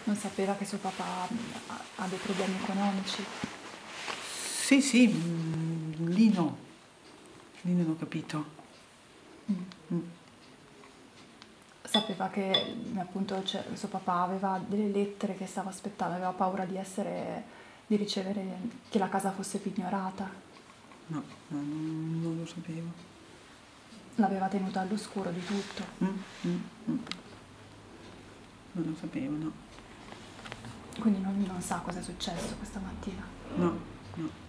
Non sapeva che suo papà ha dei problemi economici? Sì, sì, lì no. Lì non ho capito. Sapeva che appunto suo papà aveva delle lettere che stava aspettando, aveva paura di ricevere, che la casa fosse pignorata. No, non lo sapevo. L'aveva tenuta all'oscuro di tutto. Non lo sapevo, no. Quindi non sa cosa è successo questa mattina. No, no.